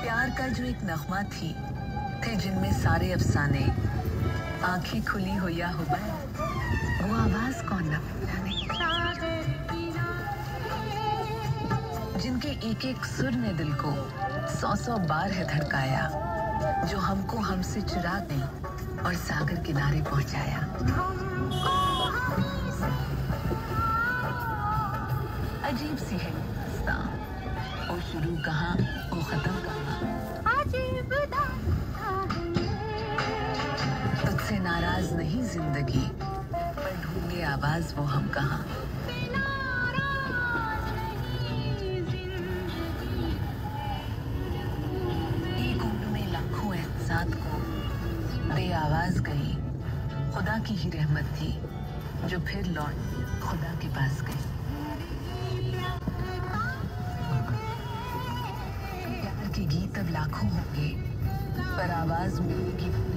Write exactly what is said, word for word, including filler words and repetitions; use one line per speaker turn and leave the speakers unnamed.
प्यार का जो एक नगमा थी, थे जिनमें सारे अफसाने, आंखें खुली हो या हो बंद, वो आवाज कौन न पहचाने, जिनके एक एक सुर ने दिल को सौ सौ बार है धड़काया, जो हमको हमसे चुरा गई और सागर किनारे पहुंचाया। अजीब सी है दास्तां, ओ शुरू कहाँ ओ खत्म कहाँ, अजीब तुझसे नाराज नहीं जिंदगी, पर ढूंढे आवाज वो हम कहाँ। एक उम्र में लाखों एहसास को दे आवाज गई, खुदा की ही रहमत थी जो फिर लौट खुदा के पास गई। प्यार के गीत अब लाखों होंगे, पर आवाज मिलेगी